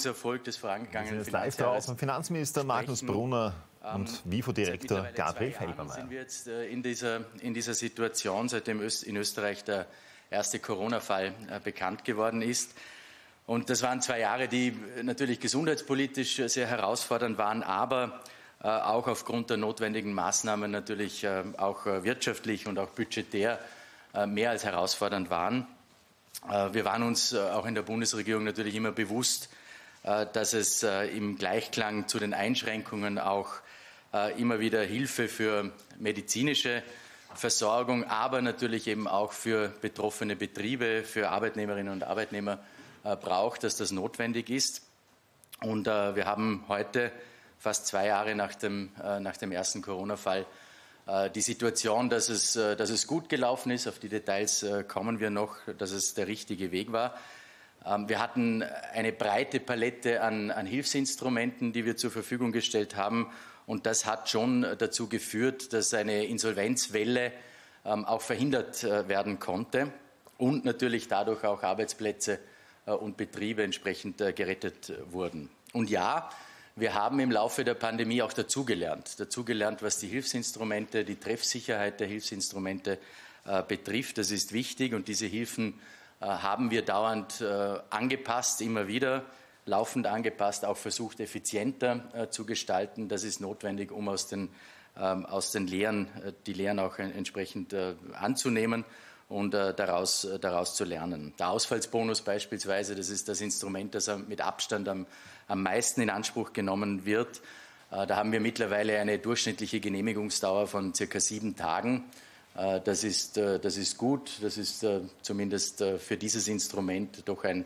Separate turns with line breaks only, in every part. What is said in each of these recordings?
Zahlungserfolg des vorangegangenen
Finanzjahres. Live draußen Finanzminister Magnus Brunner und WIFO-Direktor Gabriel Felbermayr.
Sind wir jetzt in dieser Situation, seitdem in Österreich der erste Corona-Fall bekannt geworden ist. Und das waren 2 Jahre, die natürlich gesundheitspolitisch sehr herausfordernd waren, aber auch aufgrund der notwendigen Maßnahmen natürlich auch wirtschaftlich und auch budgetär mehr als herausfordernd waren. Wir waren uns auch in der Bundesregierung natürlich immer bewusst, dass es im Gleichklang zu den Einschränkungen auch immer wieder Hilfe für medizinische Versorgung, aber natürlich eben auch für betroffene Betriebe, für Arbeitnehmerinnen und Arbeitnehmer braucht, dass das notwendig ist. Und wir haben heute, fast 2 Jahre nach dem ersten Corona-Fall, die Situation, dass es gut gelaufen ist. Auf die Details kommen wir noch, dass es der richtige Weg war. Wir hatten eine breite Palette an Hilfsinstrumenten, die wir zur Verfügung gestellt haben. Und das hat schon dazu geführt, dass eine Insolvenzwelle auch verhindert werden konnte und natürlich dadurch auch Arbeitsplätze und Betriebe entsprechend gerettet wurden. Und ja, wir haben im Laufe der Pandemie auch dazugelernt, was die Hilfsinstrumente, die Treffsicherheit der Hilfsinstrumente betrifft. Das ist wichtig und diese Hilfen haben wir dauernd angepasst, immer wieder laufend angepasst, auch versucht, effizienter zu gestalten. Das ist notwendig, um aus den Lehren, die Lehren auch entsprechend anzunehmen und daraus zu lernen. Der Ausfallsbonus beispielsweise, das ist das Instrument, das mit Abstand am meisten in Anspruch genommen wird. Da haben wir mittlerweile eine durchschnittliche Genehmigungsdauer von ca. 7 Tagen. Das ist gut. Das ist zumindest für dieses Instrument doch eine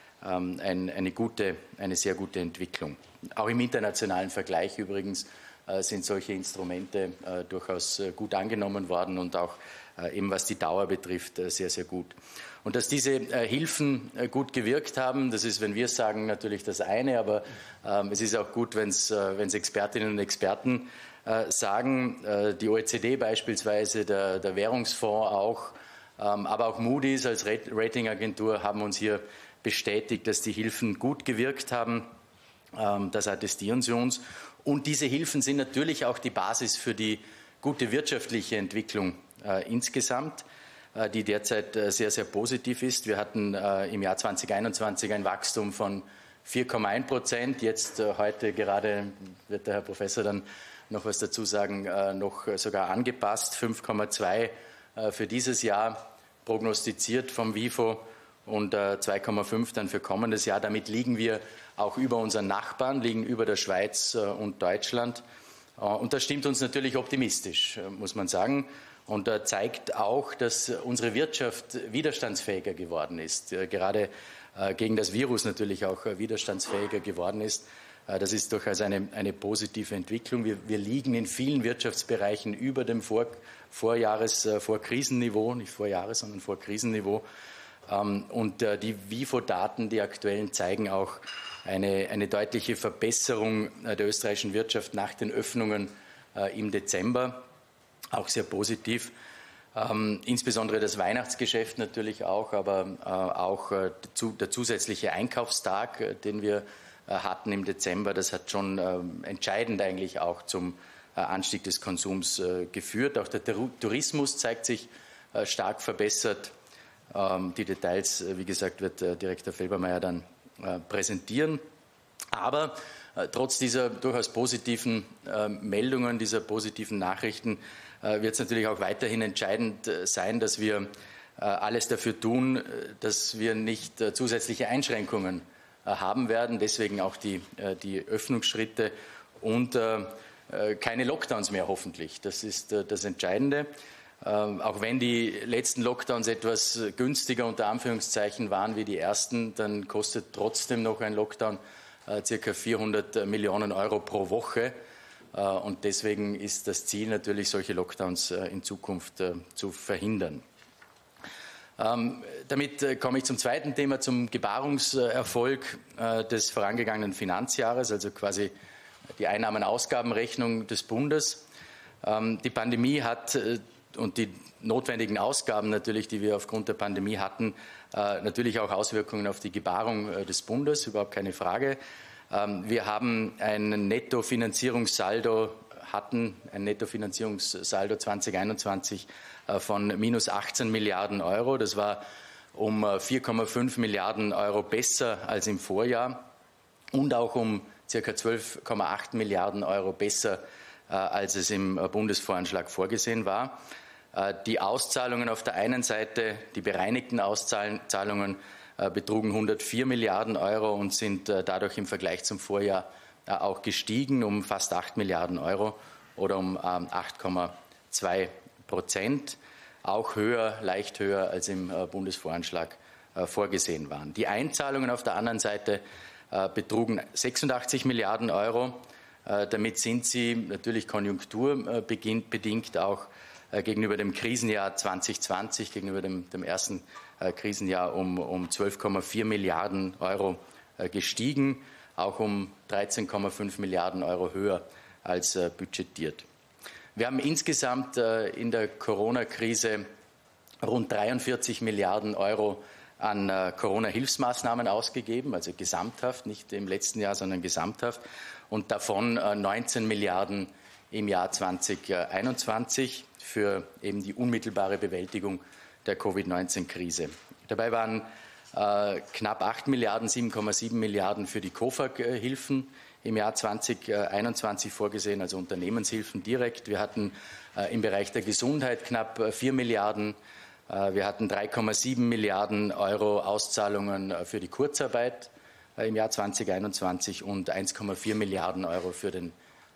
sehr gute Entwicklung. Auch im internationalen Vergleich übrigens sind solche Instrumente durchaus gut angenommen worden und auch eben was die Dauer betrifft, sehr, sehr gut. Und dass diese Hilfen gut gewirkt haben, das ist, wenn wir es sagen, natürlich das eine, aber es ist auch gut, wenn es Expertinnen und Experten sagen. Die OECD beispielsweise, der Währungsfonds auch, aber auch Moody's als Ratingagentur haben uns hier bestätigt, dass die Hilfen gut gewirkt haben. Das attestieren sie uns. Und diese Hilfen sind natürlich auch die Basis für die gute wirtschaftliche Entwicklung insgesamt, die derzeit sehr, sehr positiv ist. Wir hatten im Jahr 2021 ein Wachstum von 4,1%. Jetzt heute gerade, wird der Herr Professor dann noch was dazu sagen, noch sogar angepasst, 5,2 für dieses Jahr prognostiziert vom WIFO und 2,5 dann für kommendes Jahr. Damit liegen wir auch über unseren Nachbarn, liegen über der Schweiz und Deutschland. Und das stimmt uns natürlich optimistisch, muss man sagen. Und zeigt auch, dass unsere Wirtschaft widerstandsfähiger geworden ist, gerade gegen das Virus natürlich auch widerstandsfähiger geworden ist. Das ist durchaus eine positive Entwicklung. Wir liegen in vielen Wirtschaftsbereichen über dem Vorkrisenniveau, nicht Vorjahres, sondern Vorkrisenniveau. Und die WIFO-Daten, die aktuellen, zeigen auch eine deutliche Verbesserung der österreichischen Wirtschaft nach den Öffnungen im Dezember. Auch sehr positiv. Insbesondere das Weihnachtsgeschäft natürlich auch, aber auch der zusätzliche Einkaufstag, den wir hatten im Dezember, das hat schon entscheidend eigentlich auch zum Anstieg des Konsums geführt. Auch der Tourismus zeigt sich stark verbessert. Die Details, wie gesagt, wird Direktor Felbermayr dann präsentieren. Aber trotz dieser durchaus positiven Meldungen, dieser positiven Nachrichten, wird es natürlich auch weiterhin entscheidend sein, dass wir alles dafür tun, dass wir nicht zusätzliche Einschränkungen haben werden. Deswegen auch die Öffnungsschritte und keine Lockdowns mehr hoffentlich. Das ist das Entscheidende. Auch wenn die letzten Lockdowns etwas günstiger unter Anführungszeichen waren wie die ersten, dann kostet trotzdem noch ein Lockdown ca. 400 Millionen Euro pro Woche. Und deswegen ist das Ziel natürlich, solche Lockdowns in Zukunft zu verhindern. Damit komme ich zum zweiten Thema, zum Gebarungserfolg des vorangegangenen Finanzjahres, also quasi die Einnahmen-Ausgaben-Rechnung des Bundes. Die Pandemie hat und die notwendigen Ausgaben natürlich, die wir aufgrund der Pandemie hatten, natürlich auch Auswirkungen auf die Gebarung des Bundes, überhaupt keine Frage. Wir haben ein Nettofinanzierungssaldo 2021 von minus 18 Milliarden Euro. Das war um 4,5 Milliarden Euro besser als im Vorjahr und auch um ca. 12,8 Milliarden Euro besser, als es im Bundesvoranschlag vorgesehen war. Die Auszahlungen auf der einen Seite, die bereinigten Auszahlungen, betrugen 104 Milliarden Euro und sind dadurch im Vergleich zum Vorjahr auch gestiegen um fast 8 Milliarden Euro oder um 8,2%. Auch höher, leicht höher als im Bundesvoranschlag vorgesehen waren. Die Einzahlungen auf der anderen Seite betrugen 86 Milliarden Euro. Damit sind sie natürlich konjunkturbedingt auch gegenüber dem Krisenjahr 2020, gegenüber dem ersten Krisenjahr um 12,4 Milliarden Euro gestiegen, auch um 13,5 Milliarden Euro höher als budgetiert. Wir haben insgesamt in der Corona-Krise rund 43 Milliarden Euro an Corona-Hilfsmaßnahmen ausgegeben, also gesamthaft, nicht im letzten Jahr, sondern gesamthaft, und davon 19 Milliarden im Jahr 2021 für eben die unmittelbare Bewältigung der Covid-19-Krise. Dabei waren knapp 8 Milliarden, 7,7 Milliarden für die COFAG-Hilfen im Jahr 2021 vorgesehen, also Unternehmenshilfen direkt. Wir hatten im Bereich der Gesundheit knapp 4 Milliarden. Wir hatten 3,7 Milliarden Euro Auszahlungen für die Kurzarbeit im Jahr 2021 und 1,4 Milliarden Euro für den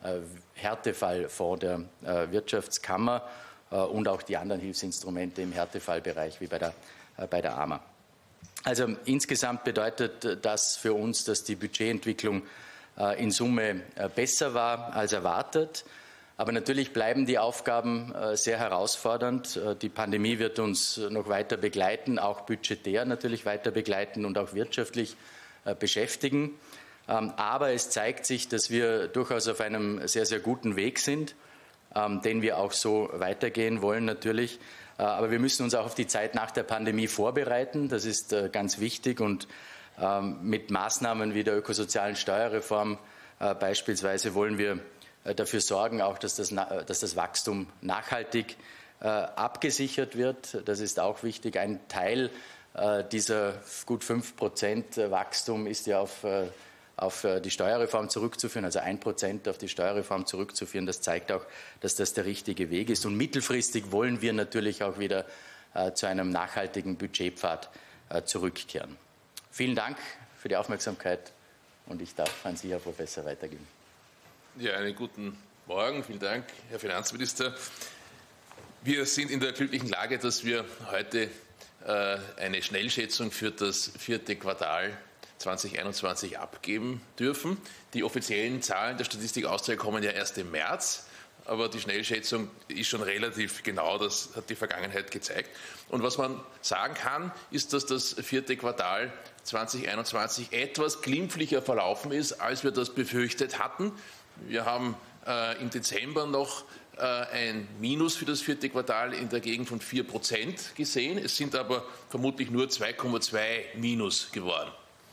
Härtefallfonds der Wirtschaftskammer und auch die anderen Hilfsinstrumente im Härtefallbereich wie bei der AMA. Also insgesamt bedeutet das für uns, dass die Budgetentwicklung in Summe besser war als erwartet. Aber natürlich bleiben die Aufgaben sehr herausfordernd. Die Pandemie wird uns noch weiter begleiten, auch budgetär natürlich weiter begleiten und auch wirtschaftlich beschäftigen. Aber es zeigt sich, dass wir durchaus auf einem sehr, sehr guten Weg sind, den wir auch so weitergehen wollen natürlich. Aber wir müssen uns auch auf die Zeit nach der Pandemie vorbereiten. Das ist ganz wichtig. Und mit Maßnahmen wie der ökosozialen Steuerreform beispielsweise wollen wir dafür sorgen, auch dass das Wachstum nachhaltig abgesichert wird. Das ist auch wichtig. Ein Teil dieser gut 5% Wachstum ist ja auf die Steuerreform zurückzuführen, also 1% auf die Steuerreform zurückzuführen. Das zeigt auch, dass das der richtige Weg ist. Und mittelfristig wollen wir natürlich auch wieder zu einem nachhaltigen Budgetpfad zurückkehren. Vielen Dank für die Aufmerksamkeit und ich darf an Sie, Herr Professor, weitergeben.
Ja, einen guten Morgen. Vielen Dank, Herr Finanzminister. Wir sind in der glücklichen Lage, dass wir heute eine Schnellschätzung für das 4. Quartal 2021 abgeben dürfen. Die offiziellen Zahlen der Statistik Austria kommen ja erst im März, aber die Schnellschätzung ist schon relativ genau, das hat die Vergangenheit gezeigt. Und was man sagen kann, ist, dass das 4. Quartal 2021 etwas glimpflicher verlaufen ist, als wir das befürchtet hatten. Wir haben im Dezember noch ein Minus für das 4. Quartal in der Gegend von 4% gesehen. Es sind aber vermutlich nur 2,2 Minus geworden.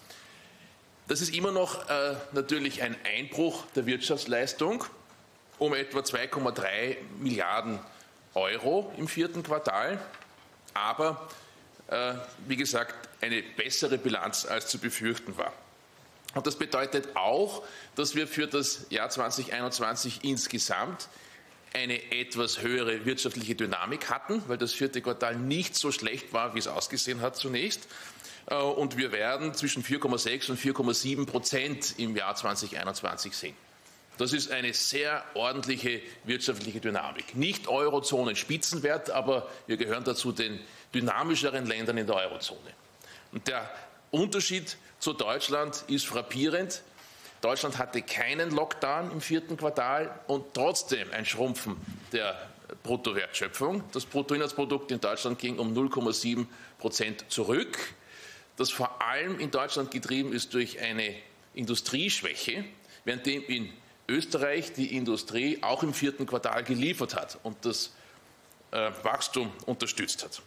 Das ist immer noch natürlich ein Einbruch der Wirtschaftsleistung um etwa 2,3 Milliarden Euro im 4. Quartal. Aber, wie gesagt, eine bessere Bilanz als zu befürchten war. Und das bedeutet auch, dass wir für das Jahr 2021 insgesamt eine etwas höhere wirtschaftliche Dynamik hatten, weil das 4. Quartal nicht so schlecht war, wie es ausgesehen hat zunächst. Und wir werden zwischen 4,6 und 4,7% im Jahr 2021 sehen. Das ist eine sehr ordentliche wirtschaftliche Dynamik. Nicht Eurozonen-Spitzenwert, aber wir gehören dazu den dynamischeren Ländern in der Eurozone. Und der Unterschied zu Deutschland ist frappierend. Deutschland hatte keinen Lockdown im 4. Quartal und trotzdem ein Schrumpfen der Bruttowertschöpfung. Das Bruttoinlandsprodukt in Deutschland ging um 0,7% zurück, das vor allem in Deutschland getrieben ist durch eine Industrieschwäche, währenddem in Österreich die Industrie auch im 4. Quartal geliefert hat. Und das Wachstum unterstützt hat.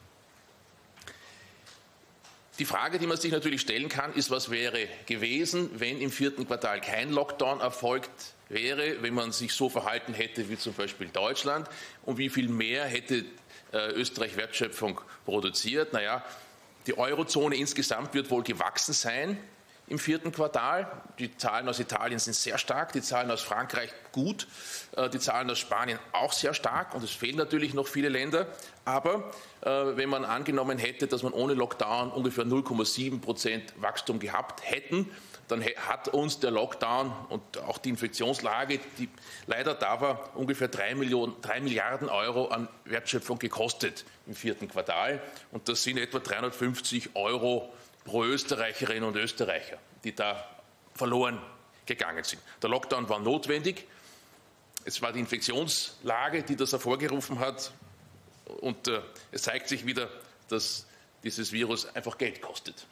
Die Frage, die man sich natürlich stellen kann, ist, was wäre gewesen, wenn im 4. Quartal kein Lockdown erfolgt wäre, wenn man sich so verhalten hätte wie zum Beispiel Deutschland, und wie viel mehr hätte Österreich Wertschöpfung produziert. Naja, die Eurozone insgesamt wird wohl gewachsen sein im 4. Quartal. Die Zahlen aus Italien sind sehr stark, die Zahlen aus Frankreich gut, die Zahlen aus Spanien auch sehr stark, und es fehlen natürlich noch viele Länder. Aber wenn man angenommen hätte, dass man ohne Lockdown ungefähr 0,7% Wachstum gehabt hätten, dann hat uns der Lockdown und auch die Infektionslage, die leider da war, ungefähr 3 Milliarden Euro an Wertschöpfung gekostet im 4. Quartal. Und das sind etwa 350 Euro pro Österreicherinnen und Österreicher, die da verloren gegangen sind. Der Lockdown war notwendig. Es war die Infektionslage, die das hervorgerufen hat. Und es zeigt sich wieder, dass dieses Virus einfach Geld kostet.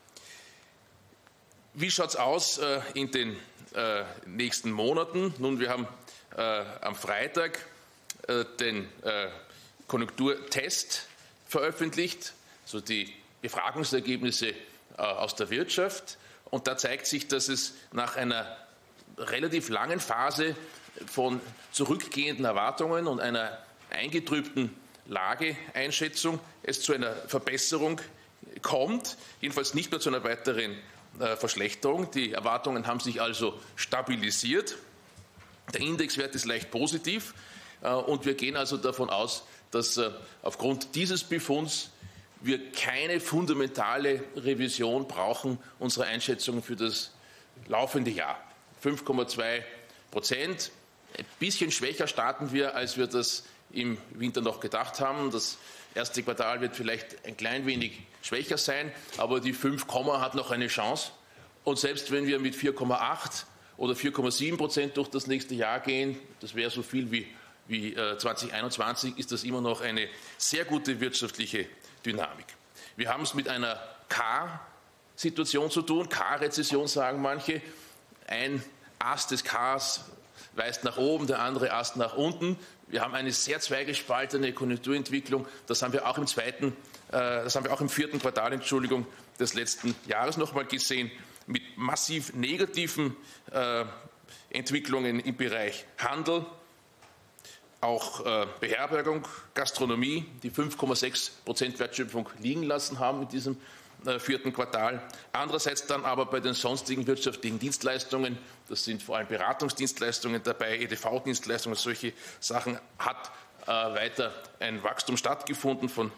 Wie schaut es aus in den nächsten Monaten? Nun, wir haben am Freitag den Konjunkturtest veröffentlicht, also die Befragungsergebnisse aus der Wirtschaft. Und da zeigt sich, dass es nach einer relativ langen Phase von zurückgehenden Erwartungen und einer eingetrübten Lageeinschätzung es zu einer Verbesserung kommt, jedenfalls nicht mehr zu einer weiteren Verschlechterung. Die Erwartungen haben sich also stabilisiert. Der Indexwert ist leicht positiv, und wir gehen also davon aus, dass aufgrund dieses Befunds wir keine fundamentale Revision brauchen unserer Einschätzungen für das laufende Jahr. 5,2%. Ein bisschen schwächer starten wir, als wir das im Winter noch gedacht haben. Das erste Quartal wird vielleicht ein klein wenig schwächer sein, aber die 5, hat noch eine Chance. Und selbst wenn wir mit 4,8 oder 4,7% durch das nächste Jahr gehen, das wäre so viel wie 2021, ist das immer noch eine sehr gute wirtschaftliche Dynamik. Wir haben es mit einer K-Situation zu tun. K-Rezession sagen manche. Ein Ast des Ks weist nach oben, der andere Ast nach unten. Wir haben eine sehr zweigespaltene Konjunkturentwicklung. Das haben wir auch im 4. Quartal, des letzten Jahres nochmal gesehen, mit massiv negativen Entwicklungen im Bereich Handel, auch Beherbergung, Gastronomie, die 5,6% Wertschöpfung liegen lassen haben in diesem 4. Quartal. Andererseits dann aber bei den sonstigen wirtschaftlichen Dienstleistungen, das sind vor allem Beratungsdienstleistungen dabei, EDV-Dienstleistungen, solche Sachen, hat weiter ein Wachstum stattgefunden von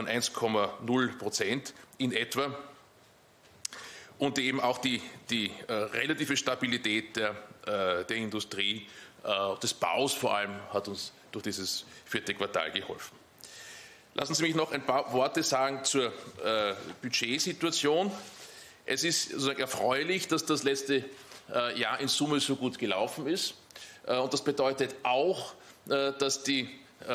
1,0% in etwa. Und eben auch die relative Stabilität der Industrie, des Baus vor allem, hat uns durch dieses 4. Quartal geholfen. Lassen Sie mich noch ein paar Worte sagen zur Budgetsituation. Es ist sozusagen erfreulich, dass das letzte Jahr in Summe so gut gelaufen ist. Und das bedeutet auch, dass die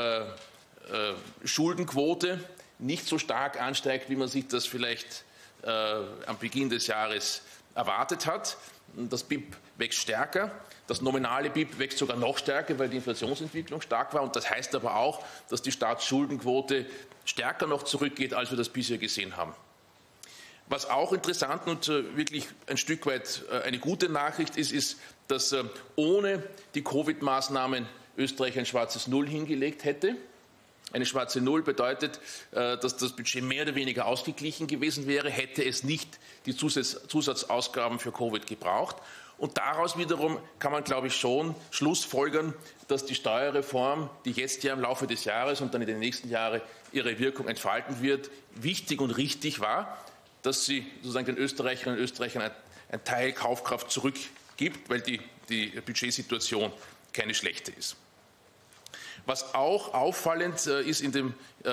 Schuldenquote nicht so stark ansteigt, wie man sich das vielleicht am Beginn des Jahres erwartet hat. Das BIP wächst stärker. Das nominale BIP wächst sogar noch stärker, weil die Inflationsentwicklung stark war. Und das heißt aber auch, dass die Staatsschuldenquote stärker noch zurückgeht, als wir das bisher gesehen haben. Was auch interessant und wirklich ein Stück weit eine gute Nachricht ist, ist, dass ohne die Covid-Maßnahmen Österreich ein schwarzes Null hingelegt hätte. Eine schwarze Null bedeutet, dass das Budget mehr oder weniger ausgeglichen gewesen wäre, hätte es nicht die Zusatzausgaben für Covid gebraucht. Und daraus wiederum kann man, glaube ich, schon schlussfolgern, dass die Steuerreform, die jetzt ja im Laufe des Jahres und dann in den nächsten Jahren ihre Wirkung entfalten wird, wichtig und richtig war, dass sie sozusagen den Österreicherinnen und Österreichern ein Teil Kaufkraft zurückgibt, weil die Budgetsituation keine schlechte ist. Was auch auffallend ist im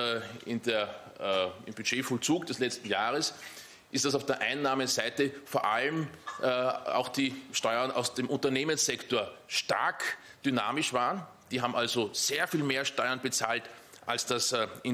Budgetvollzug des letzten Jahres, ist, dass auf der Einnahmenseite vor allem auch die Steuern aus dem Unternehmenssektor stark dynamisch waren. Die haben also sehr viel mehr Steuern bezahlt, als das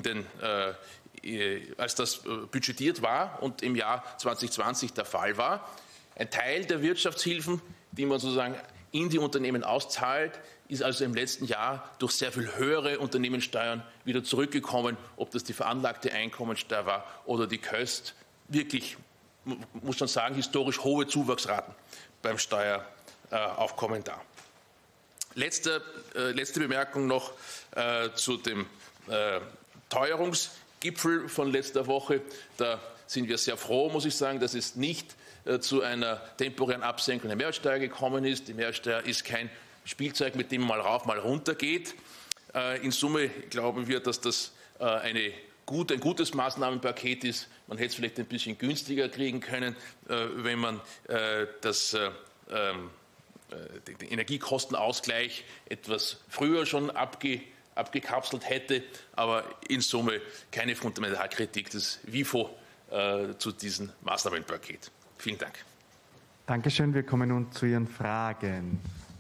budgetiert war und im Jahr 2020 der Fall war. Ein Teil der Wirtschaftshilfen, die man sozusagen in die Unternehmen auszahlt, ist also im letzten Jahr durch sehr viel höhere Unternehmenssteuern wieder zurückgekommen, ob das die veranlagte Einkommensteuer war oder die Köst. Wirklich, muss man sagen, historisch hohe Zuwachsraten beim Steueraufkommen da. Letzte Bemerkung noch zu dem Teuerungsgipfel von letzter Woche. Da sind wir sehr froh, muss ich sagen, dass es nicht zu einer temporären Absenkung der Mehrwertsteuer gekommen ist. Die Mehrwertsteuer ist kein Spielzeug, mit dem man mal rauf, mal runter geht. In Summe glauben wir, dass das ein gutes Maßnahmenpaket ist. Man hätte es vielleicht ein bisschen günstiger kriegen können, wenn man den Energiekostenausgleich etwas früher schon abgekapselt hätte. Aber in Summe keine Fundamentalkritik des WIFO zu diesem Maßnahmenpaket. Vielen Dank.
Dankeschön. Wir kommen nun zu Ihren Fragen.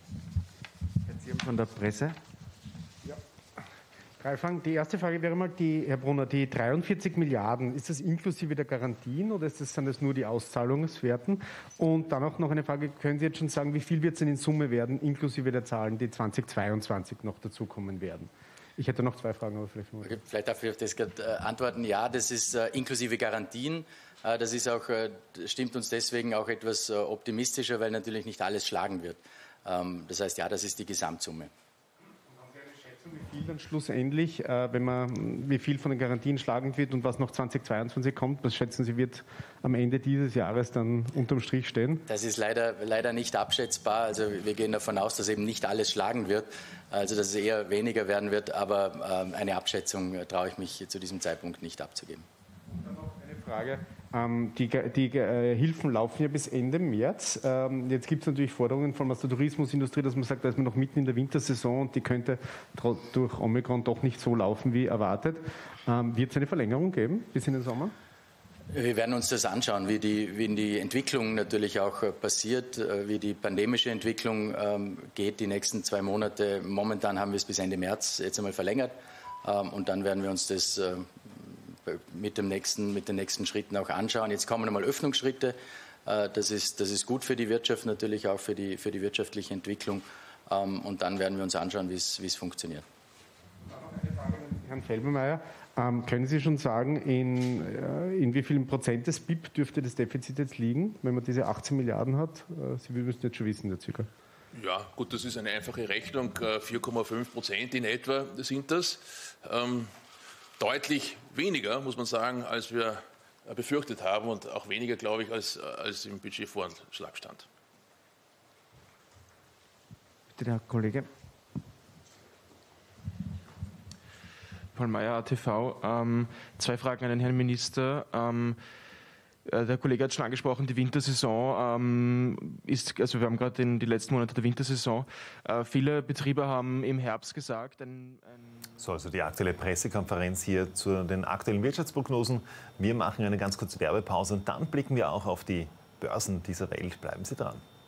Herr Zierm von der Presse.
Ja. Drei Fragen. Die erste Frage wäre mal, Herr Brunner, die 43 Milliarden, ist das inklusive der Garantien oder sind das nur die Auszahlungswerten? Und dann auch noch eine Frage, können Sie jetzt schon sagen, wie viel wird es denn in Summe werden, inklusive der Zahlen, die 2022 noch dazukommen werden? Ich hätte noch zwei Fragen, aber vielleicht mal.
Vielleicht darf ich auf das antworten. Ja, das ist inklusive Garantien. Das ist auch, stimmt uns deswegen auch etwas optimistischer, weil natürlich nicht alles schlagen wird. Das heißt, ja, das ist die Gesamtsumme.
Und haben Sie eine Schätzung, wie viel dann schlussendlich, wie viel von den Garantien schlagen wird und was noch 2022 kommt? Was schätzen Sie, wird am Ende dieses Jahres dann unterm Strich stehen?
Das ist leider nicht abschätzbar. Also wir gehen davon aus, dass eben nicht alles schlagen wird, also dass es eher weniger werden wird. Aber eine Abschätzung traue ich mich zu diesem Zeitpunkt nicht abzugeben.
Und dann noch eine Frage. Die Hilfen laufen ja bis Ende März. Jetzt gibt es natürlich Forderungen von der Tourismusindustrie, dass man sagt, da ist man noch mitten in der Wintersaison und die könnte durch Omikron doch nicht so laufen wie erwartet. Wird es eine Verlängerung geben bis in den Sommer?
Wir werden uns das anschauen, wie die Entwicklung natürlich auch passiert, wie die pandemische Entwicklung geht die nächsten 2 Monate. Momentan haben wir es bis Ende März jetzt einmal verlängert und dann werden wir uns das mit den nächsten Schritten auch anschauen. Jetzt kommen einmal Öffnungsschritte. Das ist gut für die Wirtschaft, natürlich auch für die wirtschaftliche Entwicklung. Und dann werden wir uns anschauen, wie es funktioniert.
Eine Frage an Herrn Felbermayr. Können Sie schon sagen, in wie vielen Prozent des BIP dürfte das Defizit jetzt liegen, wenn man diese 18 Milliarden hat? Sie müssen jetzt schon wissen, der Circa.
Ja, gut, das ist eine einfache Rechnung. 4,5% in etwa sind das. Deutlich weniger, muss man sagen, als wir befürchtet haben und auch weniger, glaube ich, als im Budgetvorschlag stand.
Bitte, der Kollege. Paul Meyer, ATV. 2 Fragen an den Herrn Minister. Der Kollege hat schon angesprochen, die Wintersaison also wir haben gerade die letzten Monate der Wintersaison. Viele Betriebe haben im Herbst gesagt,
So, also die aktuelle Pressekonferenz hier zu den aktuellen Wirtschaftsprognosen. Wir machen eine ganz kurze Werbepause und dann blicken wir auch auf die Börsen dieser Welt. Bleiben Sie dran.